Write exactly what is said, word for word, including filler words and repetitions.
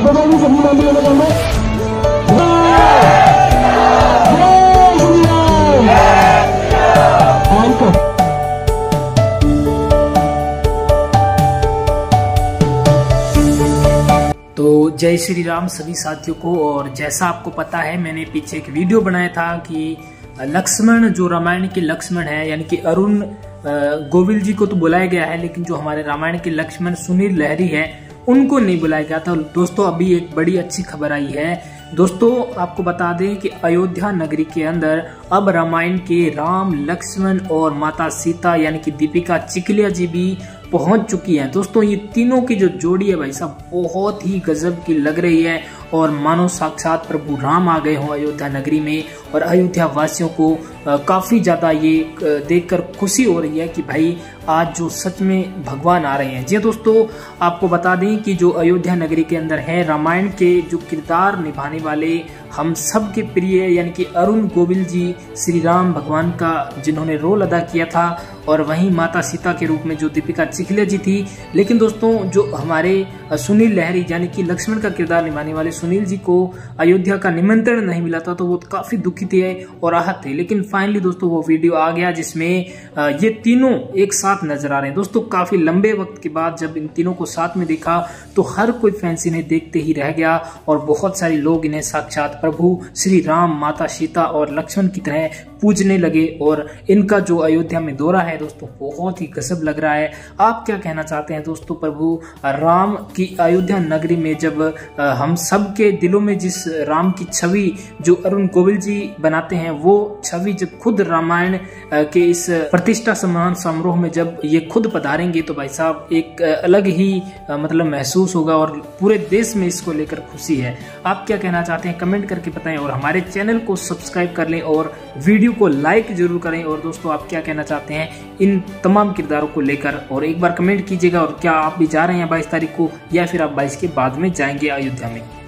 बताइए सभी मंदिरों में करना तो जय श्री राम सभी साथियों को। और जैसा आपको पता है, मैंने पीछे एक वीडियो बनाया था कि लक्ष्मण जो रामायण के लक्ष्मण है, यानी कि अरुण गोविल जी को तो बुलाया गया है, लेकिन जो हमारे रामायण के लक्ष्मण सुनील लहरी है उनको नहीं बुलाया गया था। दोस्तों अभी एक बड़ी अच्छी खबर आई है। दोस्तों आपको बता दें कि अयोध्या नगरी के अंदर अब रामायण के राम, लक्ष्मण और माता सीता यानी कि दीपिका चिखलिया जी भी पहुंच चुकी हैं। दोस्तों ये तीनों की जो जोड़ी है भाई साहब बहुत ही गजब की लग रही है, और मानो साक्षात प्रभु राम आ गए हों अयोध्या नगरी में। और अयोध्या वासियों को काफी ज्यादा ये देखकर खुशी हो रही है कि भाई आज जो सच में भगवान आ रहे हैं। जी दोस्तों आपको बता दें कि जो अयोध्या नगरी के अंदर है, रामायण के जो किरदार निभाने वाले हम सब के प्रिय यानी कि अरुण गोविल जी श्री राम भगवान का जिन्होंने रोल अदा किया था, और वहीं माता सीता के रूप में जो दीपिका चिखलिया जी थी। लेकिन दोस्तों जो हमारे सुनील लहरी यानी कि लक्ष्मण का किरदार निभाने वाले सुनील जी को अयोध्या का निमंत्रण नहीं मिला था, तो वो काफी दुखी थे और आहत थे। लेकिन फाइनली दोस्तों वो वीडियो आ गया जिसमें ये तीनों एक साथ नजर आ रहे हैं। दोस्तों काफी लंबे वक्त के बाद जब इन तीनों को साथ में देखा तो हर कोई फैंस इन्हें देखते ही रह गया, और बहुत सारे लोग इन्हें साक्षात प्रभु श्री राम, माता सीता और लक्ष्मण की तरह पूजने लगे। और इनका जो अयोध्या में दौरा है दोस्तों बहुत ही गजब लग रहा है। आप क्या कहना चाहते हैं दोस्तों? प्रभु राम की अयोध्या नगरी में जब हम सब के दिलों में जिस राम की छवि जो अरुण गोविल जी बनाते हैं, वो छवि जब खुद रामायण के इस प्रतिष्ठा सम्मान समारोह में जब ये खुद पधारेंगे तो भाई साहब एक अलग ही मतलब महसूस होगा, और पूरे देश में इसको लेकर खुशी है। आप क्या कहना चाहते हैं कमेंट करके बताएं, और हमारे चैनल को सब्सक्राइब कर लें और वीडियो को लाइक जरूर करें। और दोस्तों आप क्या कहना चाहते हैं इन तमाम किरदारों को लेकर, और एक बार कमेंट कीजिएगा। और क्या आप भी जा रहे हैं बाईस तारीख को, या फिर आप बाईस के बाद में जाएंगे अयोध्या में?